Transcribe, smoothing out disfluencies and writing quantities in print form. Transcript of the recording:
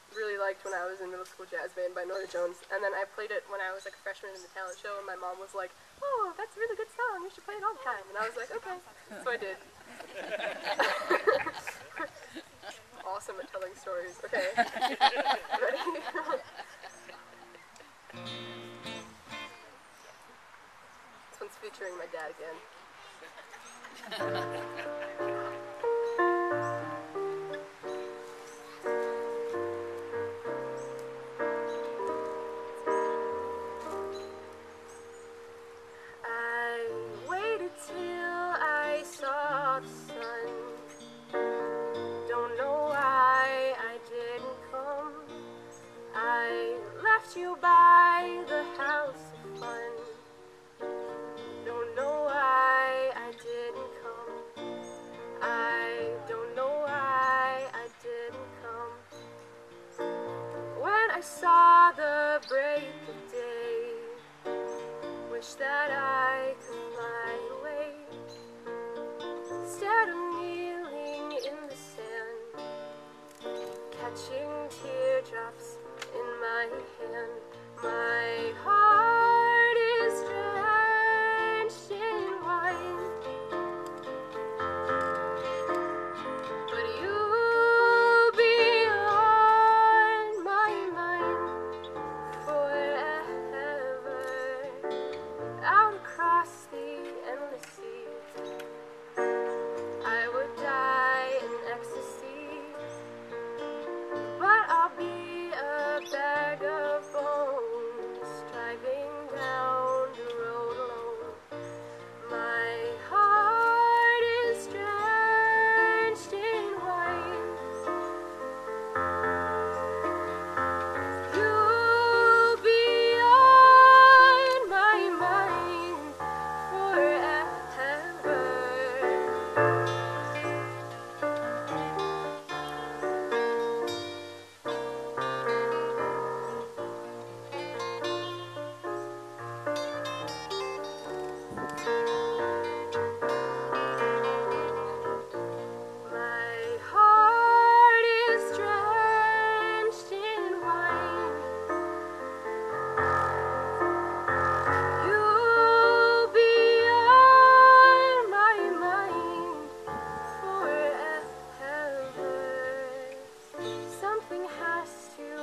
really liked when I was in middle school jazz band by Norah Jones, and then I played it when I was like a freshman in the talent show, and my mom was like, "Oh, that's a really good song. You should play it all the time." And I was like, "Okay." So I did. Awesome at telling stories. Okay. Ready? This one's featuring my dad again. I waited till I saw the sun. Don't know why I didn't come. I left you by the house of fun. Don't know why I didn't come. I don't know why I didn't come. When I saw the break of day, wish that I could fly away. Instead of kneeling in the sand, catching teardrops in my hand, my heart is drenched in wine. But you'll be on my mind forever. Out across the endless sea, I would die in ecstasy, but I'll be a bag of bones driving down the road alone. My heart is drenched in wine. You'll be on my mind forever. My heart is drenched in wine. You'll be on my mind forever. Something has to